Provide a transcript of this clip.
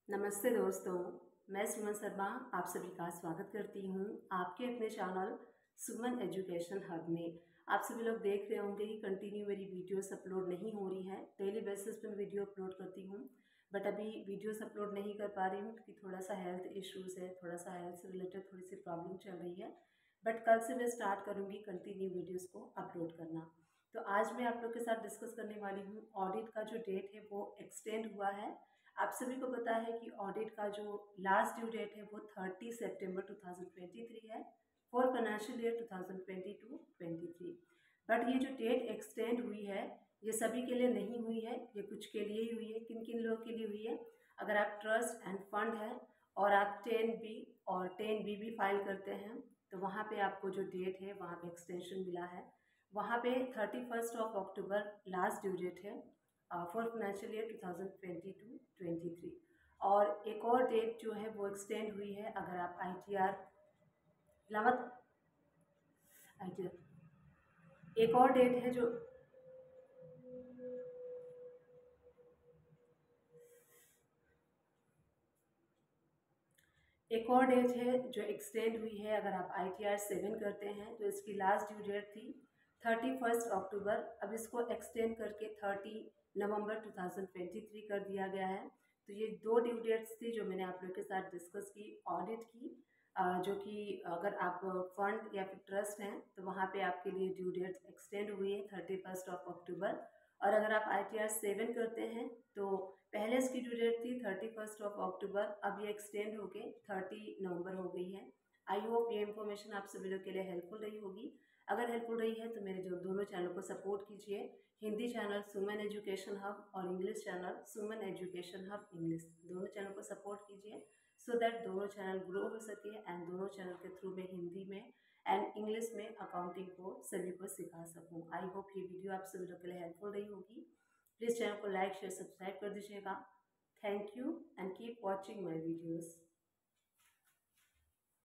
नमस्ते दोस्तों, मैं सुमन शर्मा आप सभी का स्वागत करती हूँ आपके अपने चैनल सुमन एजुकेशन हब में। आप सभी लोग देख रहे होंगे कि कंटिन्यू मेरी वीडियोस अपलोड नहीं हो रही हैं। डेली बेसिस पे मैं वीडियो अपलोड करती हूँ, बट अभी वीडियोस अपलोड नहीं कर पा रही हूँ क्योंकि थोड़ा सा हेल्थ इश्यूज़ है, थोड़ा सा हेल्थ से रिलेटेड थोड़ी सी प्रॉब्लम चल रही है। बट कल से मैं स्टार्ट करूँगी कंटिन्यू वीडियोज़ को अपलोड करना। तो आज मैं आप लोग के साथ डिस्कस करने वाली हूँ ऑडिट का जो डेट है वो एक्सटेंड हुआ है। आप सभी को पता है कि ऑडिट का जो लास्ट ड्यू डेट है वो 30 सितंबर 2023 है फॉर फाइनेंशियल ईयर 2022-23। बट ये जो डेट एक्सटेंड हुई है ये सभी के लिए नहीं हुई है, ये कुछ के लिए ही हुई है। किन किन लोगों के लिए हुई है? अगर आप ट्रस्ट एंड फंड है और आप 10B और 10B भी फाइल करते हैं तो वहाँ पे आपको जो डेट है वहाँ पे एक्सटेंशन मिला है। वहाँ पे 31 अक्टूबर लास्ट ड्यू डेट है फॉर फाइनेंशियल ईयर 2022-23। और एक और डेट जो है वो एक्सटेंड हुई है। अगर आप ITR इलाहाबाद ITR एक और डेट है जो एक्सटेंड हुई है। अगर आप ITR 7 करते हैं तो इसकी लास्ट ड्यू डेट थी 31 अक्टूबर। अब इसको एक्सटेंड करके 30 नवंबर 2023 कर दिया गया है। तो ये दो ड्यू डेट्स थी जो मैंने आप लोग के साथ डिस्कस की ऑडिट की, जो कि अगर आप फंड या फिर ट्रस्ट हैं तो वहाँ पे आपके लिए ड्यू डेट एक्सटेंड हुई है 31 अक्टूबर। और अगर आप ITR 7 करते हैं तो पहले इसकी ड्यू डेट थी 31 अक्टूबर, अब ये एक्सटेंड होके 30 नवंबर हो गई है। आई होप ये इन्फॉर्मेशन आप सभी लोग के लिए हेल्पफुल रही होगी। अगर हेल्पफुल रही है तो मेरे जो दोनों चैनल को सपोर्ट कीजिए, Hindi channel Suman education hub और English channel Suman education hub English, दोनों चैनल को सपोर्ट कीजिए सो दैट दोनों चैनल ग्रो हो सके एंड दोनों चैनल के थ्रू में हिंदी में एंड इंग्लिश में अकाउंटिंग को सभी को सिखा सकूं। आई होप ये वीडियो आप सभी लोग के लिए हेल्पफुल रही होगी। प्लीज़ चैनल को लाइक शेयर सब्सक्राइब कर दीजिएगा। Thank you and keep watching my videos.